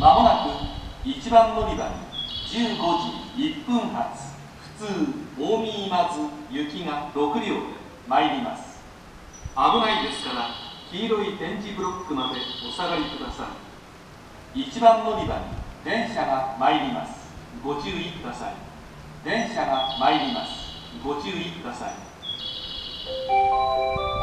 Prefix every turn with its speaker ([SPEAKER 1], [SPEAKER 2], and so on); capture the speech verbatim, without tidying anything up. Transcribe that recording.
[SPEAKER 1] まもなくいちばん乗り場にじゅうごじいっぷん発普通近江今津行きがろくりょうで参ります。危ないですから黄色い点字ブロックまでお下がりください。いちばん乗り場に電車が参ります。ご注意ください。電車が参ります。ご注意ください。